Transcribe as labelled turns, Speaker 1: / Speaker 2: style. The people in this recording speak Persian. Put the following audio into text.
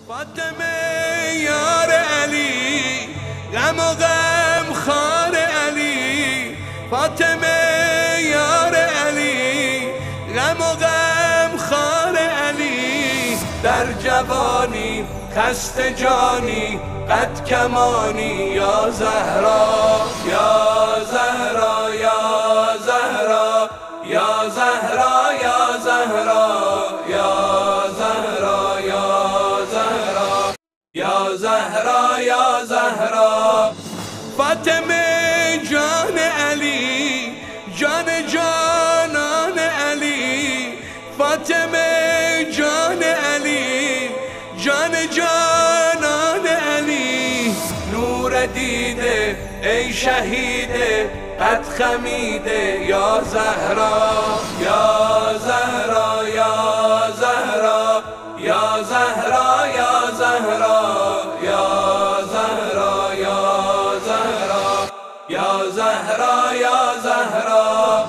Speaker 1: فاطمه یار علی، غم و غم خار علی. فاطمه یار علی، غم و غم خار علی. در جوانی خسته جانی، قد کمانی یا زهرا، یا زهرا، یا زهرا، یا زهرا، یا زهرا، یا زهرا، یا زهرا، یا زهرا، یا زهرا. فاطمه جان علی، جان جانان علی. فاطمه جان علی، جان جانان علی. نور دیده ای شهیده، قد خمیده یا زهرا، یا زهرا، یا زهرا، یا زهرا، یا زهرا، یا زهرا، یا زهرا، یا زهرا، یا زهرا.